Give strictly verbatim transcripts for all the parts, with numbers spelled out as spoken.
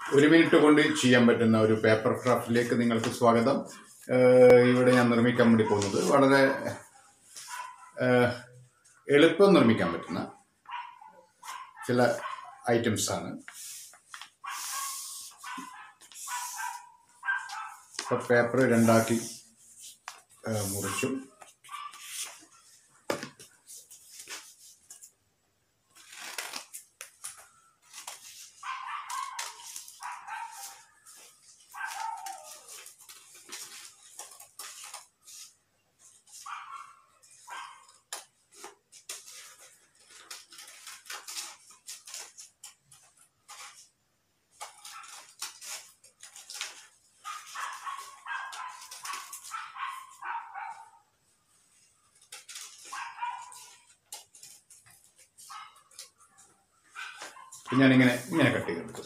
ഒരു മിനിറ്റ് കൊണ്ട് ചെയ്യാൻ പറ്റുന്ന ഒരു പേപ്പർ ക്രാഫ്റ്റിലേക്ക് നിങ്ങൾക്ക് സ്വാഗതം. ഇവിടെ ഞാൻ നിർമ്മിക്കാൻ വേണ്ടി പോകുന്നത് വളരെ എളുപ്പം നിർമ്മിക്കാൻ പറ്റുന്ന ചില ഐറ്റംസ് ആണ്. ഇപ്പോൾ പേപ്പർ രണ്ടാക്കി മുറിച്ചു. ഞാനിങ്ങനെ ഇങ്ങനെ കട്ട് ചെയ്തെടുക്കും.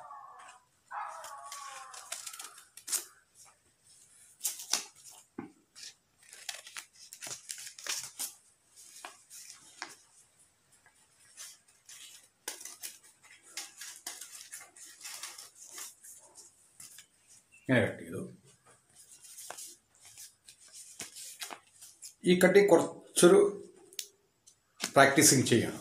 ഇങ്ങനെ കട്ട് ചെയ്തു. ഈ കട്ടി കുറച്ചൊരു പ്രാക്ടീസിങ് ചെയ്യണം.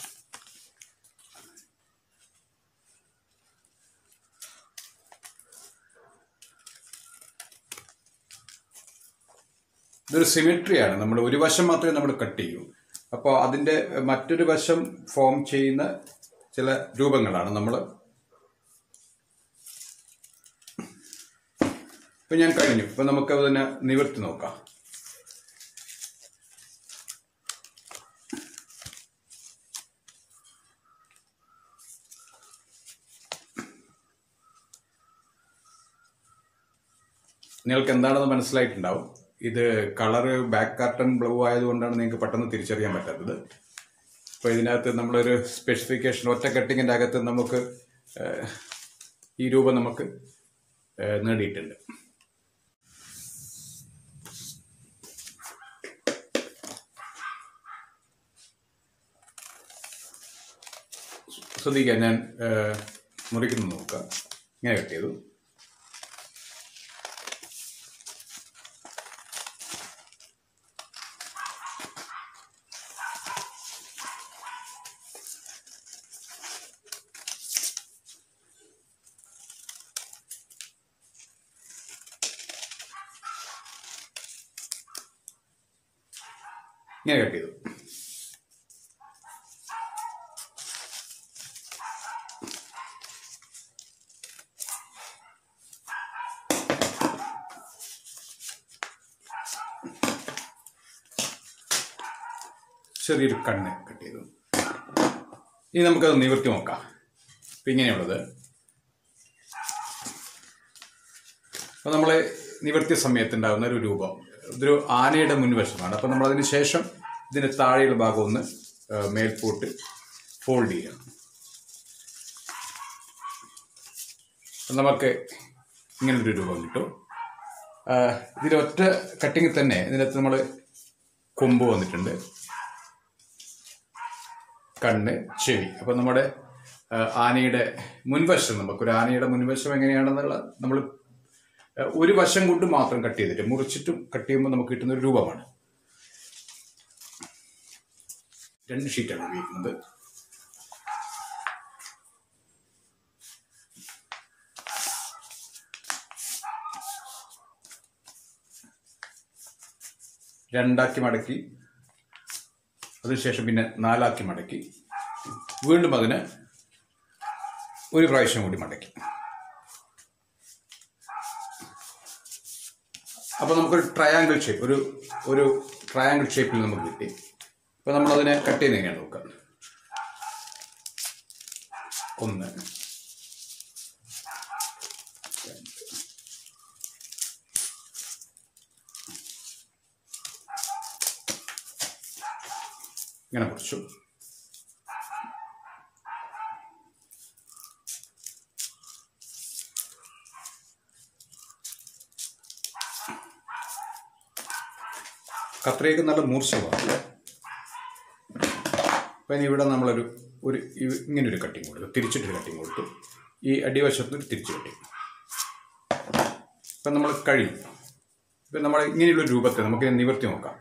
ഇതൊരു സിമെട്രിയാണ്. നമ്മൾ ഒരു വശം മാത്രമേ നമ്മൾ കട്ട് ചെയ്യൂ. അപ്പോൾ അതിൻ്റെ മറ്റൊരു വശം ഫോം ചെയ്യുന്ന ചില രൂപങ്ങളാണ് നമ്മൾ. ഇപ്പം ഞാൻ കഴിഞ്ഞു. ഇപ്പം നമുക്ക് അതിനെ നിവർത്തി നോക്കാം. നിങ്ങൾക്ക് എന്താണെന്ന് മനസ്സിലായിട്ടുണ്ടാവും. ഇത് കളറ് ബാക്ക് കാർട്ടൺ ബ്ലൂ ആയതുകൊണ്ടാണ് നിങ്ങൾക്ക് പെട്ടെന്ന് തിരിച്ചറിയാൻ പറ്റാത്തത്. അപ്പോൾ ഇതിനകത്ത് നമ്മളൊരു സ്പെസിഫിക്കേഷൻ ഒറ്റ കട്ടിങ്ങിൻ്റെ അകത്ത് നമുക്ക് ഈ രൂപം നമുക്ക് നേടിയിട്ടുണ്ട്. ശ്രദ്ധിക്കാൻ ഞാൻ മുറിക്കുന്നത് നോക്കുക. ഇങ്ങനെ കട്ട് ചെയ്തു. ഇങ്ങനെ കട്ട് ചെയ്തു. ചെറിയൊരു കണ്ണ് കട്ട് ചെയ്തു. ഇനി നമുക്കത് നിവർത്തി നോക്കാം. അപ്പം ഇങ്ങനെയുള്ളത്. അപ്പോൾ നമ്മൾ നിവർത്തിയ സമയത്തുണ്ടാകുന്ന ഒരു രൂപം ഇതൊരു ആനയുടെ മുൻവശമാണ്. അപ്പോൾ നമ്മളതിന് ശേഷം ഇതിൻ്റെ താഴെയുള്ള ഭാഗം ഒന്ന് മേൽപോട്ട് ഫോൾഡ് ചെയ്യണം. നമുക്ക് ഇങ്ങനൊരു രൂപം കിട്ടും. ഇതിലൊറ്റ കട്ടിങ്ങിൽ തന്നെ ഇതിനകത്ത് നമ്മൾ കൊമ്പ് വന്നിട്ടുണ്ട്, കണ്ണ്, ചെവി. അപ്പോൾ നമ്മുടെ ആനയുടെ മുൻവശം, നമുക്കൊരു ആനയുടെ മുൻവശം എങ്ങനെയാണെന്നുള്ള നമ്മൾ ഒരു വശം കൊണ്ട് മാത്രം കട്ട് ചെയ്തിട്ട് മുറിച്ചിട്ടും കട്ട് ചെയ്യുമ്പോൾ നമുക്ക് കിട്ടുന്ന ഒരു രൂപമാണ്. രണ്ട് ഷീറ്റാണ് ഉപയോഗിക്കുന്നത്. രണ്ടാക്കി മടക്കി അതിനുശേഷം പിന്നെ നാലാക്കി മടക്കി വീണ്ടും അതിന് ഒരു പ്രാവശ്യം കൂടി മടക്കി. അപ്പോൾ നമുക്കൊരു ട്രയാങ്കിൾ ഷേപ്പ്, ഒരു ഒരു ട്രയാങ്കിൾ ഷേപ്പിൽ നമുക്ക് കിട്ടി. അപ്പോൾ നമ്മളതിനെ കട്ട് ചെയ്ത് എങ്ങനെയാണ് നോക്കാം. ഒന്ന്, ഇങ്ങനെ മുറിച്ചു. കത്രികയ്ക്ക് നല്ല മൂർച്ചമാണ്. അപ്പം ഇനി ഇവിടെ നമ്മളൊരു ഒരു ഇങ്ങനൊരു കട്ടിങ് കൊടുത്തു, തിരിച്ചിട്ടൊരു കട്ടിങ് കൊടുത്തു. ഈ അടിവശത്ത് തിരിച്ചു കെട്ടി. ഇപ്പം നമ്മൾ കഴിയും. ഇപ്പം നമ്മൾ ഇങ്ങനെയുള്ള രൂപത്തിൽ നമുക്ക് നിവർത്തി നോക്കാം.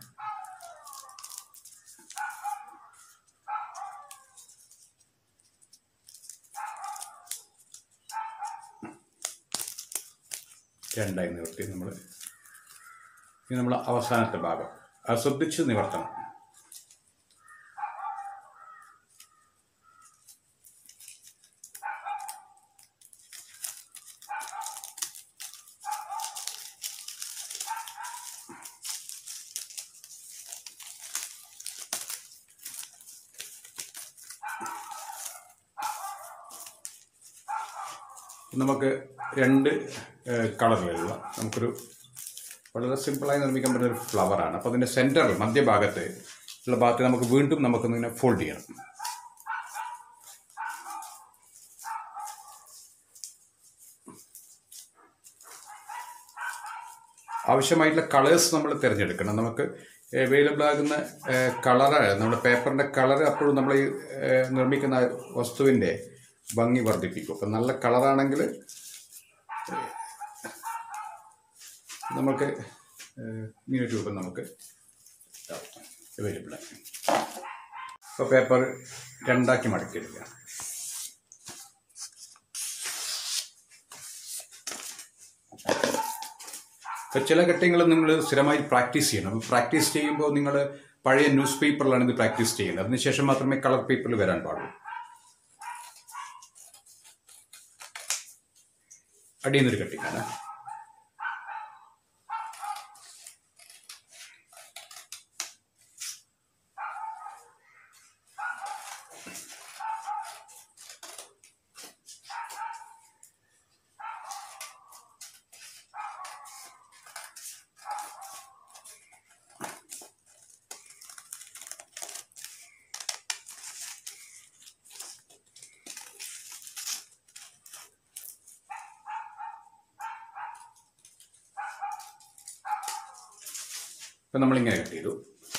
രണ്ടായി നിവർത്തി നമ്മൾ ഇനി നമ്മൾ അവസാനത്തെ ഭാഗം അത് ശ്രദ്ധിച്ച് നിവർത്തണം. നമുക്ക് രണ്ട് കളറിലുള്ള നമുക്കൊരു വളരെ സിമ്പിളായി നിർമ്മിക്കാൻ പറ്റുന്ന ഒരു ഫ്ലവറാണ്. അപ്പോൾ അതിൻ്റെ സെൻറ്ററിൽ മധ്യഭാഗത്ത് ഉള്ള ഭാഗത്ത് നമുക്ക് വീണ്ടും നമുക്കൊന്നിങ്ങനെ ഫോൾഡ് ചെയ്യണം. ആവശ്യമായിട്ടുള്ള കളേഴ്സ് നമ്മൾ തിരഞ്ഞെടുക്കണം. നമുക്ക് അവൈലബിൾ ആകുന്ന കളറ് നമ്മുടെ പേപ്പറിൻ്റെ കളർ അപ്പോഴും നമ്മൾ ഈ നിർമ്മിക്കുന്ന വസ്തുവിൻ്റെ ഭംഗി വർദ്ധിപ്പിക്കും. അപ്പം നല്ല കളറാണെങ്കിൽ നമുക്ക് ഇങ്ങനെ രൂപം നമുക്ക് അവൈലബിൾ ആണ്. ഇപ്പോൾ പേപ്പർ രണ്ടാക്കി മടക്കിയെടുക്കുക. ഇപ്പോൾ ചില ഘട്ടങ്ങൾ നിങ്ങൾ സ്ഥിരമായി പ്രാക്ടീസ് ചെയ്യണം. പ്രാക്ടീസ് ചെയ്യുമ്പോൾ നിങ്ങൾ പഴയ ന്യൂസ് പേപ്പറിലാണ് ഇത് പ്രാക്ടീസ് ചെയ്യുന്നത്. അതിനുശേഷം മാത്രമേ കളർ പേപ്പറിൽ വരാൻ പാടുള്ളൂ. അടിയിൽ നിന്നൊരു കട്ടിങ്ങാണ്. ഇപ്പം നമ്മളിങ്ങനെ കട്ട് ചെയ്തു.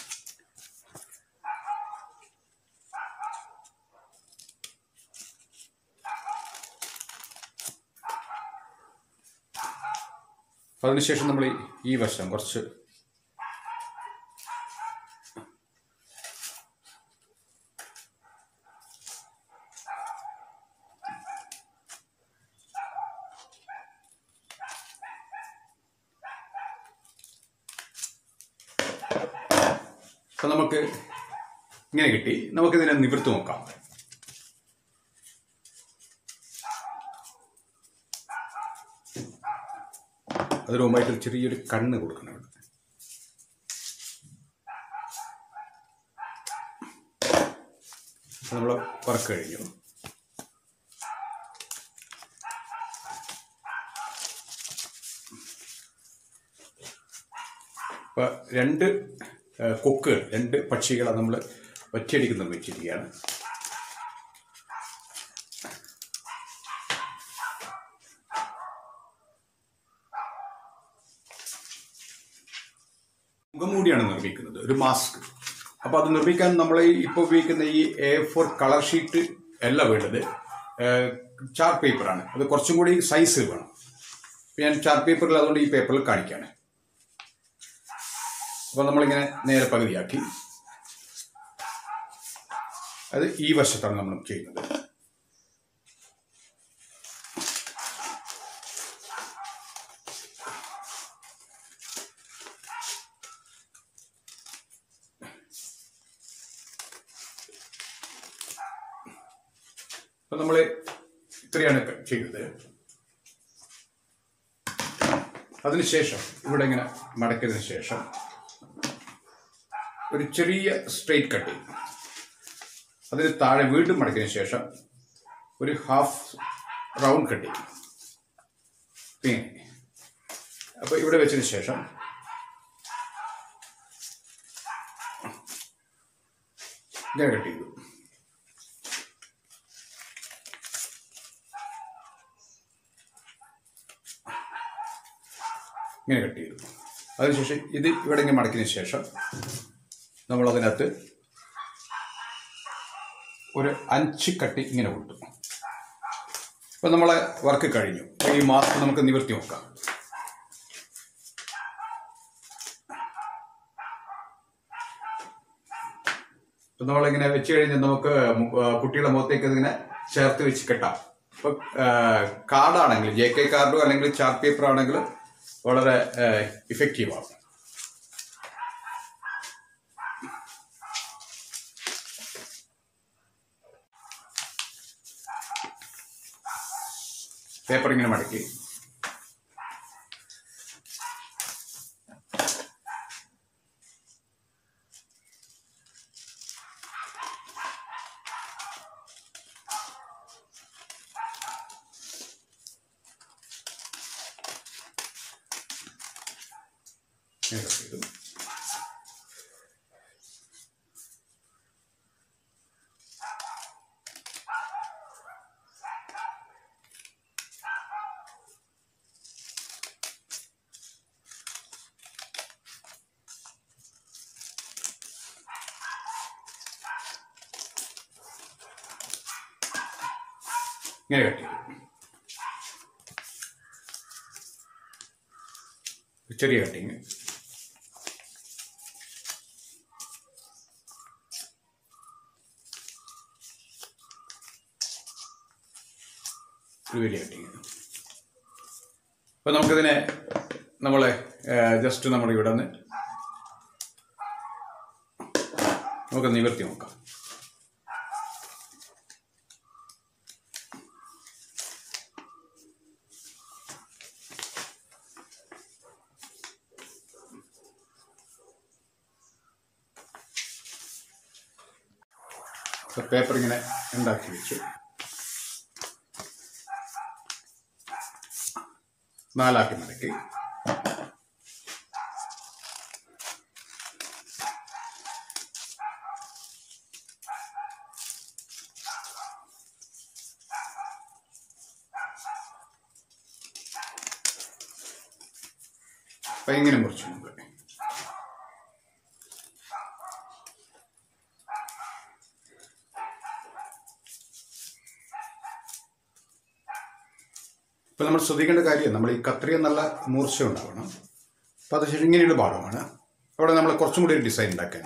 അതിനുശേഷം നമ്മൾ ഈ വശം കുറച്ച് അപ്പം നമുക്ക് ഇങ്ങനെ കിട്ടി. നമുക്കിതിനെ നിവർത്തി നോക്കാം. അതിന് മുമ്പായിട്ട് ചെറിയൊരു കണ്ണ് കൊടുക്കണം. ഇവിടെ നമ്മൾ വർക്ക് കഴിഞ്ഞു. ഇപ്പം രണ്ട് കൊക്കുകൾ, രണ്ട് പക്ഷികളെ നമ്മൾ ഒറ്റയടിക്ക് നിർമ്മിച്ചിരിക്കുകയാണ്. മുഖംമൂടിയാണ് നിർമ്മിക്കുന്നത്, ഒരു മാസ്ക്. അപ്പോൾ അത് നിർമ്മിക്കാൻ നമ്മൾ ഇപ്പോൾ ഉപയോഗിക്കുന്ന ഈ എ ഫോർ കളർ ഷീറ്റ് അല്ല വേണ്ടത്, ചാർട്ട് പേപ്പറാണ്. അത് കുറച്ചും കൂടി സൈസ് വേണം. ഞാൻ ചാർട്ട് പേപ്പറിൽ അതുകൊണ്ട് ഈ പേപ്പറിൽ കാണിക്കുകയാണ്. അപ്പോൾ നമ്മളിങ്ങനെ നേരെ പകുതിയാക്കി. അത് ഈ വശത്താണ് നമ്മൾ ചെയ്യുന്നത്. അപ്പം നമ്മൾ ഇത്രയാണ് ചെയ്യുന്നത്. അതിനുശേഷം ഇവിടെ ഇങ്ങനെ മടക്കിയതിന് ശേഷം ഒരു ചെറിയ സ്ട്രെയിറ്റ് കട്ട് ചെയ്യും. അതിന് താഴെ വീണ്ടും മടക്കിയതിന് ശേഷം ഒരു ഹാഫ് റൗണ്ട് കട്ട് ചെയ്യും. പിന്നെ അപ്പോൾ ഇവിടെ വെച്ചതിന് ശേഷം ഇങ്ങനെ കട്ട് ചെയ്തു. ഇങ്ങനെ കട്ട് ചെയ്തു. അതിനുശേഷം ഇത് ഇവിടെ ഇങ്ങനെ മടക്കിയതിന് ശേഷം നമ്മളതിനകത്ത് ഒരു അഞ്ച് കട്ടി ഇങ്ങനെ കൊടുത്തു. ഇപ്പം നമ്മളെ വർക്ക് കഴിഞ്ഞു. ഈ മാസ്ക് നമുക്ക് നിവർത്തി നോക്കാം. ഇപ്പം നമ്മളിങ്ങനെ വെച്ച് കഴിഞ്ഞാൽ നമുക്ക് കുട്ടികളുടെ മുഖത്തേക്ക് ഇതിങ്ങനെ ചേർത്ത് വെച്ച് കെട്ടാം. ഇപ്പം കാർഡാണെങ്കിൽ ജെ കെ കാർഡോ അല്ലെങ്കിൽ ചാർട്ട് പേപ്പർ ആണെങ്കിലും വളരെ ഇഫക്റ്റീവാണ്. പേപ്പർ ഇങ്ങനെ മടക്കി ചെയ്തു. ഇങ്ങനെ കട്ട് ചെയ്തു. ചെറിയ കട്ടിങ്. ഒരു വലിയ കട്ടിങ്. അപ്പോൾ നമുക്കിതിനെ നമ്മളെ ജസ്റ്റ് നമ്മുടെ ഇവിടെ നിന്ന് നമുക്ക് നിവർത്തി നോക്കാം. പേപ്പർ ഇങ്ങനെ ഉണ്ടാക്കി വെച്ചു. നാലാക്കി മടക്കി അപ്പൊ ഇങ്ങനെ മുറിച്ചു. നമ്മൾ ഇപ്പോൾ നമ്മൾ ശ്രദ്ധിക്കേണ്ട കാര്യം, നമ്മൾ ഈ കത്രിക നല്ല മൂർച്ച ഉണ്ടാവണം. അപ്പോൾ അത് ശരി ഇങ്ങനെയുള്ള ഭാഗമാണ്. അവിടെ നമ്മൾ കുറച്ചും കൂടി ഒരു ഡിസൈൻ ഉണ്ടാക്കാൻ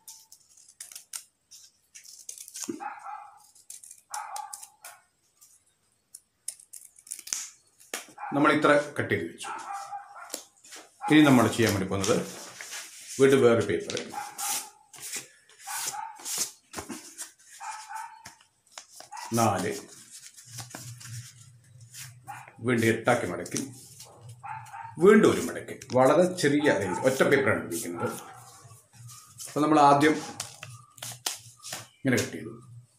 നമ്മൾ ഇത്ര കട്ട് ചെയ്ത് വെച്ചു. ഇനി നമ്മൾ ചെയ്യാൻ വേണ്ടി പോകുന്നത് വീണ്ടും വേറെ പേപ്പർ നാല് വീണ്ടും എട്ടാക്കി മടക്കി വീണ്ടും ഒരു മടക്കി വളരെ ചെറിയ അരിയിൽ ഒറ്റ പേപ്പറാണ് ഉപയോഗിക്കുന്നത്. അപ്പോൾ നമ്മൾ ആദ്യം ഇങ്ങനെ കട്ട് ചെയ്തു.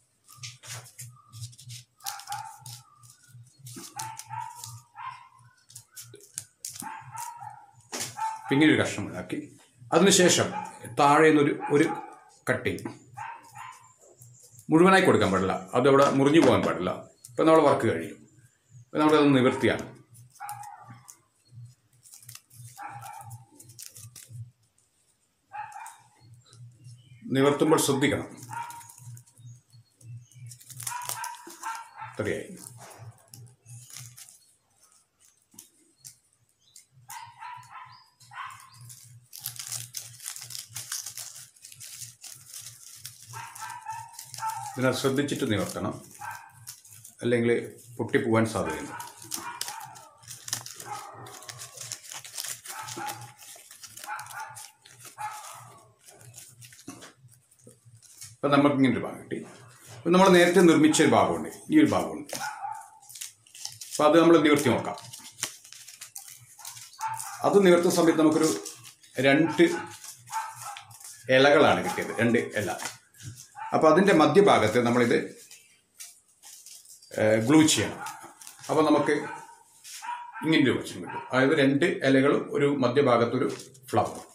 ഇങ്ങനെ ഒരു കഷ്ണം ഉണ്ടാക്കി അതിനുശേഷം താഴെ നിന്നൊരു ഒരു കട്ടിങ് മുഴുവനായി കൊടുക്കാൻ പാടില്ല, അതവിടെ മുറിഞ്ഞു പോകാൻ പാടില്ല. ഇപ്പം നമ്മൾ വർക്ക് കഴിയും. അപ്പം നമ്മളത് നിവൃത്തിയാണ്. നിവർത്തുമ്പോൾ ശ്രദ്ധിക്കണം. ഇത്രയായി. ഇതിനെ ശ്രദ്ധിച്ചിട്ട് നിവർത്തണം, അല്ലെങ്കിൽ പൊട്ടിപ്പോവാൻ സാധ്യതയുണ്ട്. അപ്പം നമുക്ക് ഇങ്ങനെ ഒരു ഭാഗം കിട്ടി. അപ്പം നമ്മൾ നേരത്തെ നിർമ്മിച്ച ഒരു ഭാഗമുണ്ട്, ഈ ഒരു ഭാഗമുണ്ട്. അപ്പം അത് നമ്മൾ നിവർത്തി നോക്കാം. അത് നിവർത്തുന്ന സമയത്ത് നമുക്കൊരു രണ്ട് ഇലകളാണ് കിട്ടിയത്, രണ്ട് ഇല. അപ്പോൾ അതിൻ്റെ മധ്യഭാഗത്ത് നമ്മളിത് ഗ്ലൂ ചെയ്യണം. അപ്പോൾ നമുക്ക് ഇങ്ങനെ ഒരു വശം കിട്ടും. അതായത് രണ്ട് ഇലകളും ഒരു മധ്യഭാഗത്തൊരു ഫ്ലവർ.